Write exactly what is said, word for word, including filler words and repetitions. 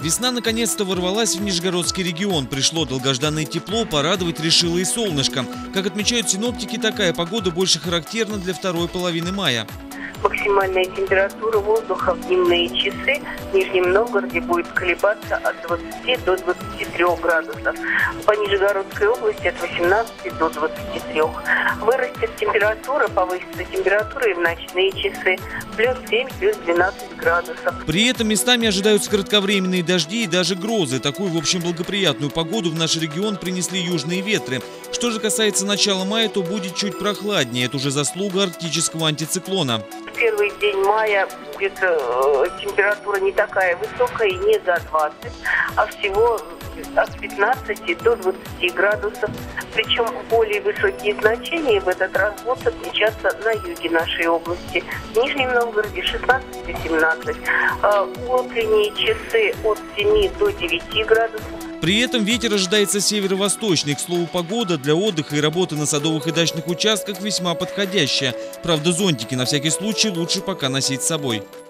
Весна наконец-то ворвалась в Нижегородский регион. Пришло долгожданное тепло, порадовать решило и солнышко. Как отмечают синоптики, такая погода больше характерна для второй половины мая. Максимальная температура воздуха в дневные часы в Нижнем Новгороде будет колебаться от двадцати до двадцати трёх градусов. По Нижегородской области от восемнадцати до двадцати трёх. Вырастет температура, повысится температура и в ночные часы. Плюс семь, плюс двенадцать градусов. При этом местами ожидаются кратковременные дожди и даже грозы. Такую, в общем, благоприятную погоду в наш регион принесли южные ветры. Что же касается начала мая, то будет чуть прохладнее. Это уже заслуга арктического антициклона. В первый день мая будет э, температура не такая высокая, не за двадцать, а всего от пятнадцати до двадцати градусов. Причем более высокие значения в этот раз будут отмечаться на юге нашей области. В Нижнем Новгороде шестнадцать-семнадцать. Э, утренние часы от семи до девяти градусов. При этом ветер ожидается северо-восточный. К слову, погода для отдыха и работы на садовых и дачных участках весьма подходящая. Правда, зонтики на всякий случай лучше пока носить с собой.